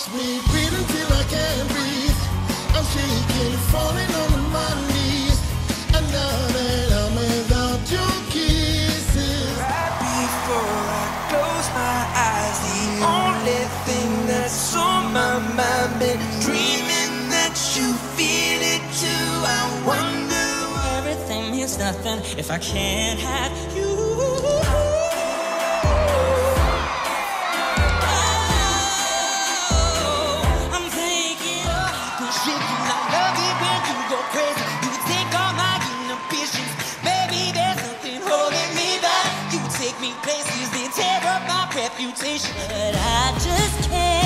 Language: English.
watch me breathe until I can't breathe. I'm shaking, falling on my knees. And now that I'm without your kisses, right before I close my eyes, the only thing that's on my mind, been dreaming that you feel it too. I wonder why everything means nothing if I can't have you. Places they tear up my reputation, but I just can't.